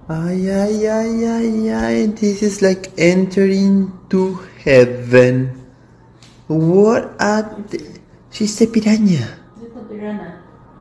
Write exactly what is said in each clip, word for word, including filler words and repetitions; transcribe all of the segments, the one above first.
Ay, ay, ay, ay, ay, this is like entering to heaven. What at... She's the piranha. Ito, piranha.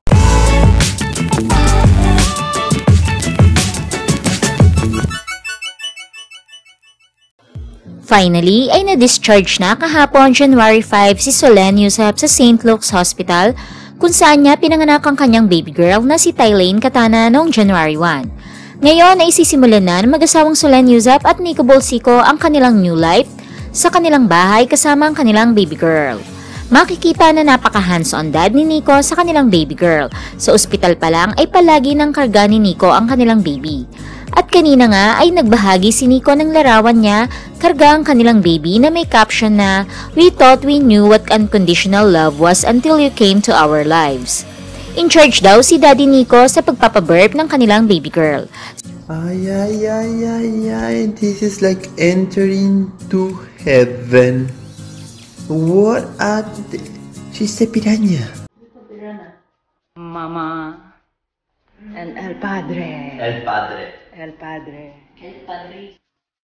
Finally, ay na-discharge na kahapon January five si Solenn Yusep sa Saint Luke's Hospital kung saan niya pinanganak ang kanyang baby girl na si Tylane Katana noong January one. Ngayon ay sisimulan na ng mag-asawang Solenn Yusep at Nico Bolsico ang kanilang new life sa kanilang bahay kasama ang kanilang baby girl. Makikita na napaka-hands-on dad ni Nico sa kanilang baby girl. Sa ospital pa lang ay palagi ng karga ni Nico ang kanilang baby. At kanina nga ay nagbahagi si Nico ng larawan niya karga ang kanilang baby na may caption na, "We thought we knew what unconditional love was until you came to our lives." In charge daw si Daddy Nico sa pagpapaburp ng kanilang baby girl. Ay, ay, ay, ay, ay, this is like entering to heaven. What at... She's the piranha. Ito, piranha. Mama and El Padre. El Padre. El Padre. El Padre.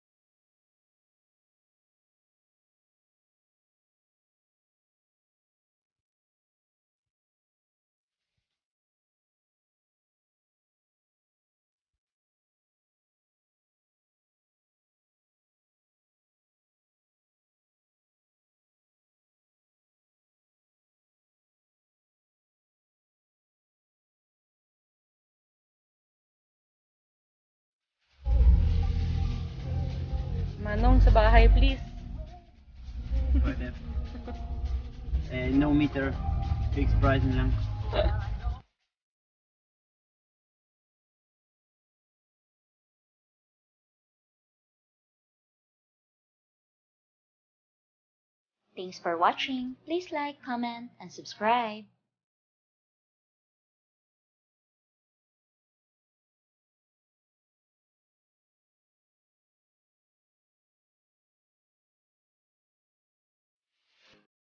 Manong sa bahay, please. Pwede. Eh, no meter. Fixed price na lang. Thanks for watching. Please like, comment, and subscribe.